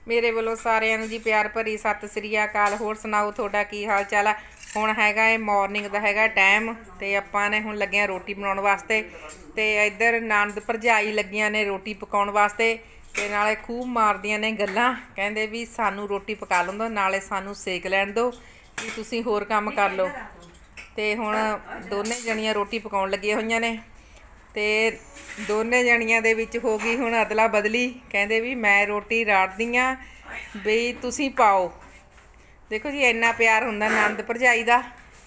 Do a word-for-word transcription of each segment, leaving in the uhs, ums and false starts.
मेरे वालों सारिਆਂ ਨੂੰ जी प्यार भरी सत श्री अकाल। होर सुनाओ ਤੁਹਾਡਾ ਕੀ हाल चाल है। ਹੁਣ ਹੈਗਾ है मॉर्निंग ਦਾ ਹੈਗਾ टाइम ਤੇ ਆਪਾਂ ਨੇ ਹੁਣ ਲੱਗਿਆ रोटी बनाने वास्ते ਤੇ इधर नंद भरजाई ਲੱਗੀਆਂ ने रोटी पकाउण वास्ते ਤੇ ਨਾਲੇ खूब ਮਾਰਦੀਆਂ ਨੇ ਗੱਲਾਂ। ਕਹਿੰਦੇ ਵੀ ਸਾਨੂੰ रोटी पका ਲਓ ਦੋ ਨਾਲੇ ਸਾਨੂੰ ਸੇਕ ਲੈਣ ਦਿਓ ਵੀ ਤੁਸੀਂ ਹੋਰ ਕੰਮ ਕਰ ਲਓ। ਤੇ ਹੁਣ ਦੋਨੇ ਜਣੀਆਂ रोटी पकाउण ਲੱਗੀਆਂ ਹੋਈਆਂ ਨੇ ਤੇ ਦੋਨੇ ਜਣੀਆਂ ਦੇ ਵਿੱਚ ਹੋ ਗਈ ਹੁਣ ਅਦਲਾ ਬਦਲੀ। ਕਹਿੰਦੇ ਵੀ मैं रोटी ਰਾੜਦੀ ਆ ਬਈ ਤੁਸੀਂ ਪਾਓ। देखो जी इन्ना प्यार हुंदा नंद भरजाई दा।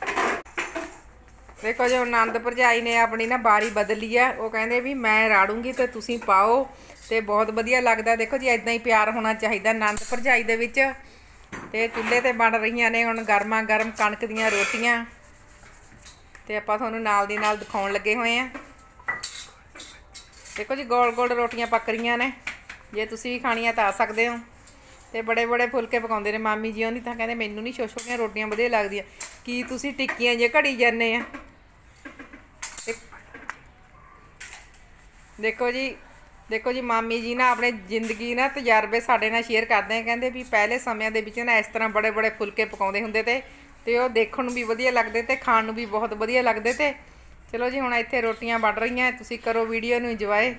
देखो जो नंद भरजाई ने अपनी ना बारी बदली है, वो कहते भी मैं राड़ूंगी तो तुसी पाओ तो बहुत वधिया लगता। देखो जी इदां ही प्यार होना चाहिए नंद भरजाई दे विच। ते चुल्हे ते बन रही ने हुण गर्मा गर्म कणक दीआं रोटियां ते आपां तुहानूं नाल दी नाल दिखाउण लगे होए आ। देखो जी गोल गोल रोटियां पक रही ने, जे तुसी भी खाणियां तां आ सकदे हो। तो बड़े बड़े फुलके पकाउंदे ने मामी जी होनी, तां कहंदे मैनूं नहीं छोट छोटियां रोटियां वधिया लगदियां कि तुसी टिक्कियां जे घड़ी जाने आ। देखो जी देखो जी मामी जी ना अपने जिंदगी ना तजर्बे साडे नाल शेयर करदे हैं। कहंदे भी पहले समय दे विच ना इस तरह बड़े बड़े फुलके पकाउंदे हुंदे ते ते ओह देखण नूं भी वधिया लगदे ते खाण नूं भी बहुत वधिया लगदे ते। चलो जी हुण इत्थे रोटियां बण रहीआं, तुसी करो वीडियो नूं इंजॉय।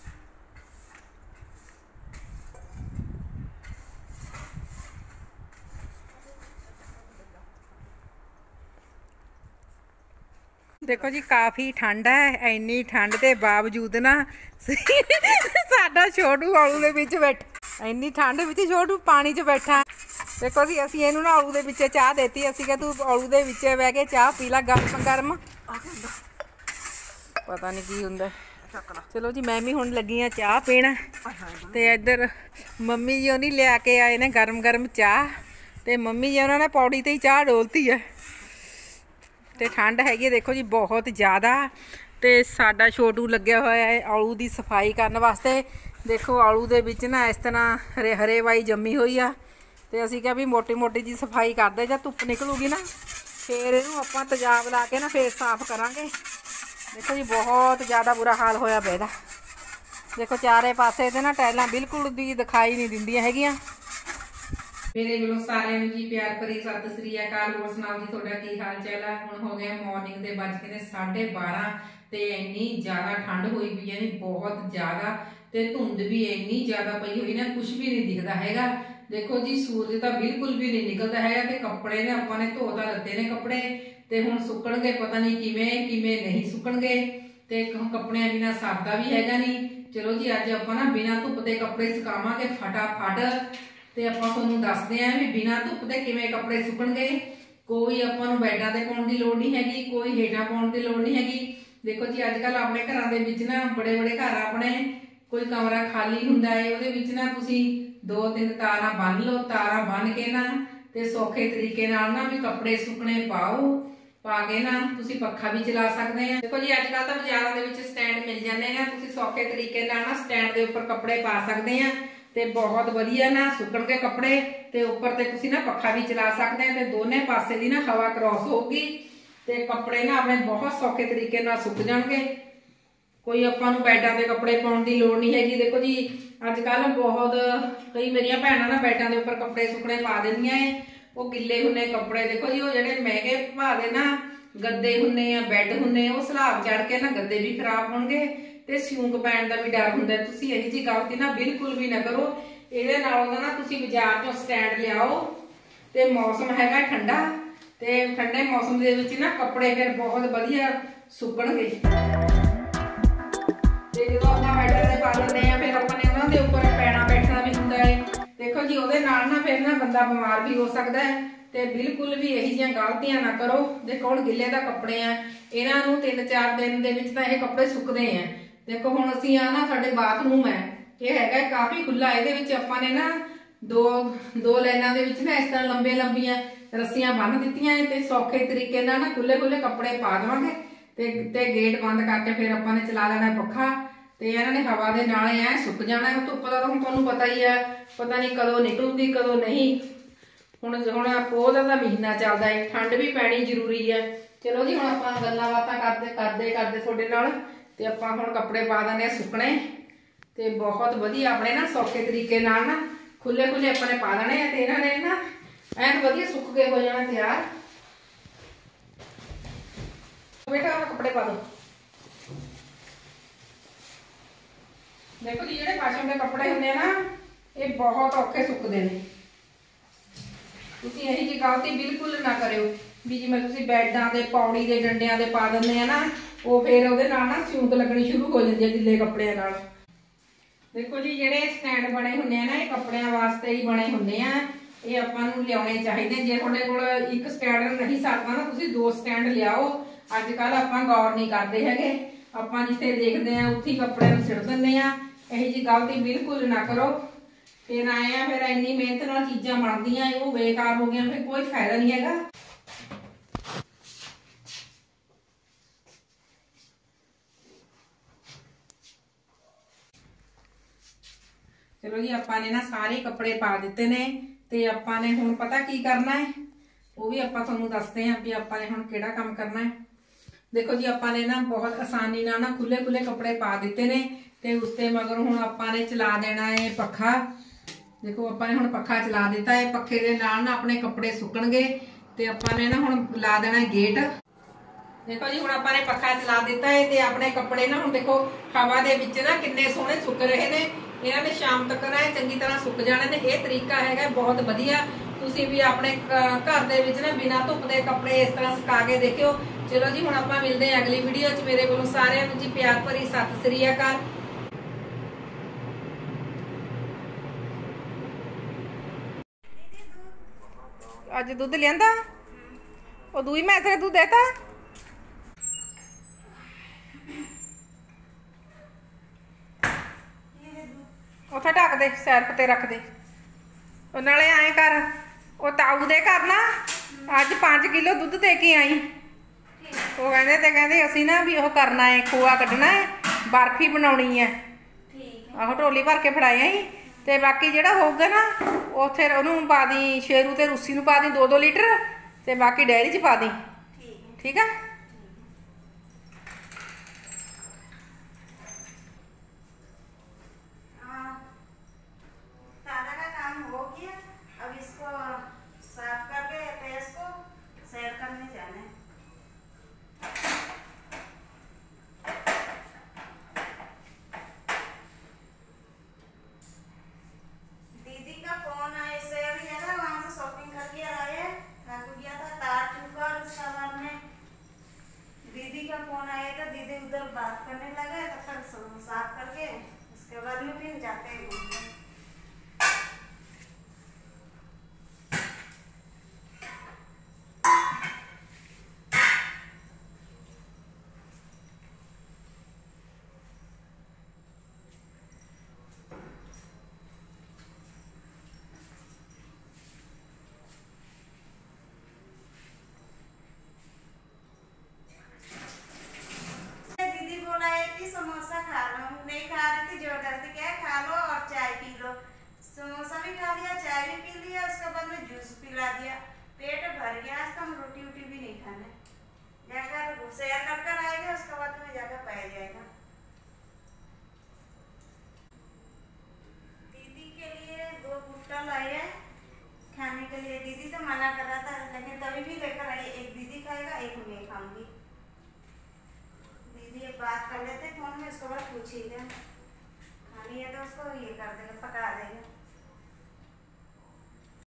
देखो जी काफ़ी ठंड है, इन्नी ठंड के बावजूद ना साडा छोटू आलू दे विच बैठा। इन्नी ठंड विच छोटू पानी च बैठा। देखो जी असीं इहनूं ना आलू दे विच चाह देती। असीं कहा तू आलू दे विच बह के चाह पी ला गर्म गर्म। पता नहीं की हुंदा। चलो जी मैं भी हुण लगी हाँ चाह पीण। ते इधर मम्मी जी उन्हें लिया के आए ने गर्म गर्म चाह ते मम्मी जी उन्होंने पौड़ी ते ही चाह डोलती है। तो ठंड हैगी देखो जी बहुत ज़्यादा। तो साडा छोटू लग्या होया है आलू की सफाई करने वास्ते। देखो आलू दे विच ना इस तरह हरे हरे वाई जमी हुई आ। तो असीं कहा भी मोटी मोटी जी सफाई करदे, जब धुप्प निकलूगी ना फिर इहनूं आपां तेजाब ला के ना फिर साफ करांगे। देखो जी बहुत ज़्यादा बुरा हाल होया पिया इहदा। देखो चारे पासे ते ना टाइलां बिल्कुल भी दिखाई नहीं दिंदियां हैगियां। मेरे वालों सारे जी प्यार भरी सत श्री अकाल। होर सुनाओ जी तुहाडा की हाल चाल है। हुण हो गया मॉर्निंग के बज के ने साढ़े बारह ते इन्नी ज़्यादा ठंड हुई पई है, बहुत ज़्यादा। ते धुंध भी इन्नी ज़्यादा पई हुई ना कुछ भी नहीं दिखता हैगा। देखो जी सूरज तो बिल्कुल भी नहीं निकलता है। ते कपड़े ने आपां ने धो ता लत्ते ने कपड़े ते हुण सुक्कणगे पता नहीं किवें किवें नहीं सुक्कणगे। ते कपड़ियां बिना सरदा भी हैगा नहीं। चलो जी अज आपां ना बिना धुप्प ते कपड़े सुकावांगे फटाफट। ते आपां तुहानूं दसदे आं भी बिना धुप्प ते किवें कपड़े सुकणगे। कोई आपां नूं बैडां ते पाउण दी लोड़ नहीं हैगी, कोई हेठां पाउण दी लोड़ नहीं हैगी। देखो जी अजकल अपने घरां दे विच ना बड़े बड़े घर अपने कोई कमरा खाली हुंदा है, उहदे विच ना तुसीं दो तीन तारां बन लो। तारां बन के ना ते सौखे तरीके नाल ना भी कपड़े सुकणे पाओ। पा के ना तुसीं पक्खा भी चला सकदे हैं। देखो जी अजकल तां बाज़ारां दे विच स्टैंड मिल जांदे हैं, तुसीं सौखे तरीके नाल ना स्टैंड दे उपर कपड़े पा सकदे हैं ते बहुत वधिया ना सुकण के कपड़े। ते उपर ते तुसीं ना पक्खा भी चला सकते हैं ते दोने पासे दी ना हवा क्रॉस होगी ते कपड़े ना अपने बहुत सौखे तरीके नाल सुक जाणगे। कोई आपां नूं बैडां ते कपड़े पाउण दी लोड़ नहीं हैगी। देखो जी अजकल बहुत कई मेरियां भैणां ना बैडां दे उपर कपड़े सुकणे पा दिंदियां है, वो गिले हुन्ने कपड़े। देखो जी वो जिहड़े महंगे भाव दे ना गद्दे हुन्ने आ बैड हुन्ने, वो सलाब चढ़ के ना गद्दे भी खराब होणगे ते सिਉਂਕ पैण दा भी डर हुंदा। तुसीं इही जी गलती ना बिल्कुल भी ना करो। इहदे नालों ना तुसीं बाजार चों स्टैंड लिआओ ते मौसम हैगा ठंडा ते ठंडे मौसम दे विच ना कपड़े फिर बहुत वधिया सुकणगे। ते जदों आपां बैडां ते पा लैंदे आ फिर आपां ने उहनां दे उपर पैणा बैठना भी हुंदा है। देखो जी उहदे नाल ना फिर ना बंदा बीमार भी हो सकदा है। ते बिल्कुल भी यही जिहियां गलतियां ना करो। देखो हुण गिले तां कपड़े आ, इन्हां नूं तीन चार दिन दे विच तां इह कपड़े सुकदे आ। देखो हुण असीं आ ना साडे बाथरूम है, ये हैगा काफ़ी खुला। इहदे विच आपां ने ना दो दो लाइनां दे विच ना इस तरह लंबे लंबियां रस्सियां बन दित्तियां ते सौखे तरीके नाल ना खुले खुले कपड़े पा देवांगे ते ते गेट बंद करके फिर आपां ने चला लेना पक्खा ते इन्हां ने हवा दे नाल ऐ सुक जाना। धुप्प दा तां हुण तुहानूं पता ही है, पता नहीं कदों निकलूगी कदों नहीं। हुण हुण पोह दा महीना चलदा है, ठंड भी पैनी जरूरी है। चलो जी हुण आपां गल्लां बातां करदे करदे करदे तुहाडे नाल ते आपां हुण कपड़े पा दिंदे आ सुकणे ते बहुत वधिया अपने ना सौखे तरीके नाल ना खुले खुले अपने पा देने ते इन्होंने ना एन वधिया सुक के हो जाना तैयार। बेटा कपड़े पा दो। देखो जी जेडे पशम के कपड़े होंगे ना ये बहुत औखे सुकते हैं। तुसीं यही जी गलती बिल्कुल ना करियो भी जिवें तुसीं बैडां ते पौड़ी दे डंडियां दे पा दिंदे आ ना वो फिर उहदे नाल ना सिਉਂਕ लगनी शुरू हो जाती है गिले कपड़िਆਂ नाल। देखो जी जेडे स्टैंड बने हुंदे आ ना ये कपड़िਆਂ वास्ते ही बने हुंदे आ। ये आपां नूं लियाउणे चाहीदे। जे तुहाडे कोल एक स्टैंड नहीं सकदा ना तुसीं दो स्टैंड लियाओ। अजकल आपां गौर नहीं करदे हैगे आपां जिथे देखदे आ उत्थे कपड़िਆਂ नूं सिट दिंदे आ। यही जी गलती बिल्कुल ना करो। फिर आए आ फिर इन्नी मेहनत नाल चीज़ां बनदियां वो बेकार हो गया फिर कोई फायदा नहीं हैगा। चलो जी आपां ने ना सारे कपड़े पा दिते ने ते आपां ने हुण पता की करना है वो भी आपां तुहानूं दसदे हां भी आपां ने हुण किहड़ा काम करना है। देखो जी आपां ने ना बहुत आसानी नाल ना खुले खुले कपड़े पा दिते ने ते उसते मगर हुण आपां ने चला देना है पखा। देखो आपां ने हुण पखा चला दिता है। पखे दे नाल ना अपने कपड़े सुकणगे ते आपां ने ना हुण ला देना है गेट। देखो जी हुण आपां ने पखा चला दिता है ते अपने कपड़े ना हुण देखो हवा दे विच ना किन्ने सोहणे सुक रहे ने। इन्हां ने शाम तक ना चंगी तरह सुक जाने ने। यह तरीका है बहुत वधिया। तुसीं भी अपने घर दे विच ना बिना धुप दे कपड़े इस तरह सुका के देखियो। चलो जी हुण आपां मिलदे हैं अगली वीडियो च। मेरे कोलों सारिआं नूं जी प्यार भरी सत श्री अकाल। अज दुध लियांदा वो दूई मैस ने दूध देता उथे ढक दे सैल्फ ते रख दे। नाले आए कर वो ताऊ दे घर ना अज पांच किलो दुध दे के आई। वो कहते ते कहते असी ना भी वो करना है खोआ कढ़ना है बर्फी बनाउणी है। आहो ढोली भर के फड़ाए आई ते बाकी जिहड़ा होऊगा ना उत्थे उहनूं पा दी शेरू ते रूसी नूं पा दी दो दो लीटर ते बाकी डेयरी च पा दी। ठीक है।